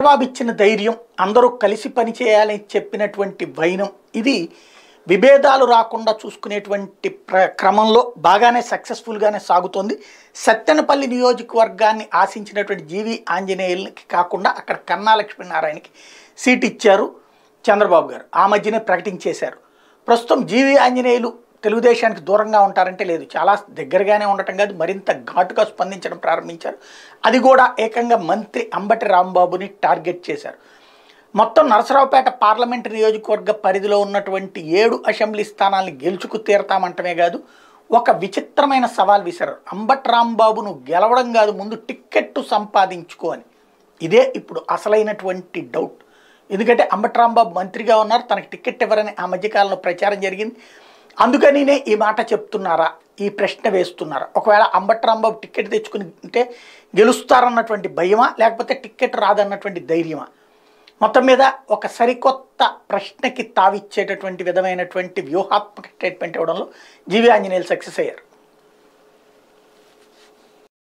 చంద్రబాబు ఇచ్చిన ధైర్యం, అందరూ కలిసి పనిచేయాలని చెప్పినటువంటి వైనం, ఇది విభేదాలు రాకుండా చూసుకునేటువంటి క్రమంలో బాగానే సక్సెస్ఫుల్గానే సాగుతోంది. సత్తెనపల్లి నియోజకవర్గాన్ని ఆశించినటువంటి జీవి ఆంజనేయులకి కాకుండా అక్కడ కన్నా లక్ష్మీనారాయణకి సీట్ ఇచ్చారు చంద్రబాబు గారు. ఆ మధ్యనే ప్రకటించేశారు. ప్రస్తుతం జీవి ఆంజనేయులు తెలుగుదేశానికి దూరంగా ఉంటారంటే లేదు, చాలా దగ్గరగానే ఉండటం కాదు, మరింత ఘాటుగా స్పందించడం ప్రారంభించారు. అది కూడా ఏకంగా మంత్రి అంబటి రాంబాబుని టార్గెట్ చేశారు. మొత్తం నరసరావుపేట పార్లమెంటు నియోజకవర్గ పరిధిలో ఉన్నటువంటి 7 అసెంబ్లీ స్థానాలను గెలుచుకు తీరతామంటమే కాదు, ఒక విచిత్రమైన సవాల్ విసిరారు. అంబటి రాంబాబును గెలవడం కాదు, ముందు టిక్కెట్టు సంపాదించుకో అని. ఇదే ఇప్పుడు అసలైనటువంటి డౌట్. ఎందుకంటే అంబటి రాంబాబు మంత్రిగా ఉన్నారు, తనకి టిక్కెట్ ఇవ్వరని ఆ మధ్యకాలంలో ప్రచారం జరిగింది. అందుకనినే ఈ మాట చెప్తున్నారా, ఈ ప్రశ్న వేస్తున్నారా? ఒకవేళ అంబటి రాంబాబు టిక్కెట్ తెచ్చుకుని ఉంటే గెలుస్తారన్నటువంటి భయమా, లేకపోతే టిక్కెట్ రాదన్నటువంటి ధైర్యమా? మొత్తం మీద ఒక సరికొత్త ప్రశ్నకి తావిచ్చేటటువంటి విధమైనటువంటి వ్యూహాత్మక స్టేట్మెంట్ ఇవ్వడంలో జీవి ఆంజనేయులు సక్సెస్ అయ్యారు.